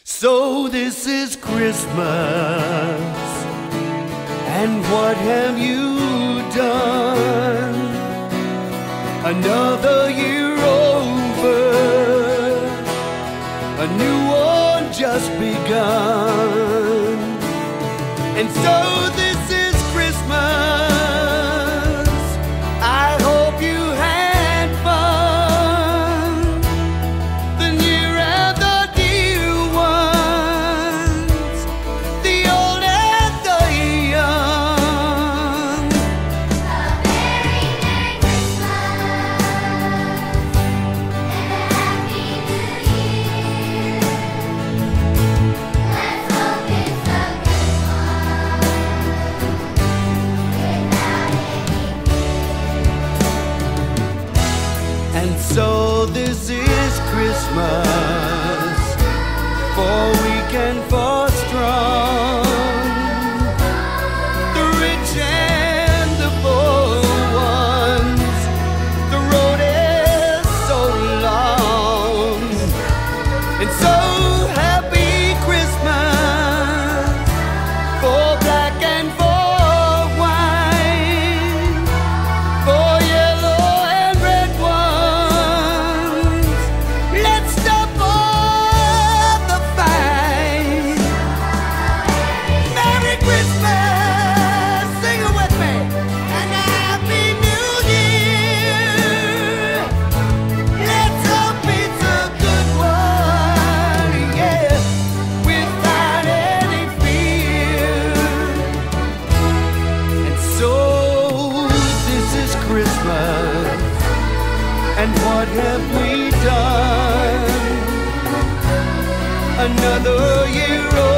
So this is Christmas, and what have you done? Another year over, a new one just begun. And so this is Christmas, I hope you had fun. The near and the dear ones, the old and the young. A very Merry Christmas and a Happy New Year. Let's hope it's a good one without any fear. And so this is Christmas, for weak and for strong, the rich and the poor ones. The road is so long, and so happy Christmas for black and for white, for yellow and red ones. Let's stop all the fight. Merry Christmas, sing it with me, and a Happy New Year. Let's hope it's a good one, yeah, without any fear. And so this is Christmas, and what have we done? Another year